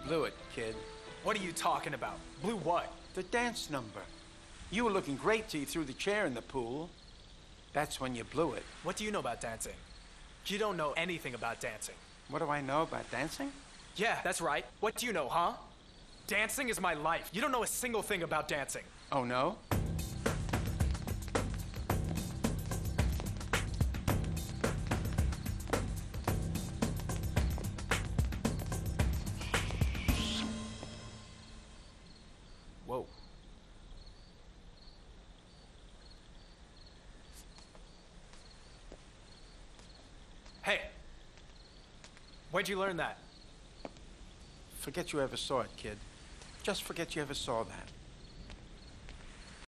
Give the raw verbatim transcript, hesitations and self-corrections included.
blew it, kid. What are you talking about? Blew what? The dance number. You were looking great till you threw the chair in the pool. That's when you blew it. What do you know about dancing? You don't know anything about dancing. What do I know about dancing? Yeah, that's right. What do you know, huh? Dancing is my life. You don't know a single thing about dancing. Oh, no? Whoa. Hey, where'd you learn that? Forget you ever saw it, kid. Just forget you ever saw that.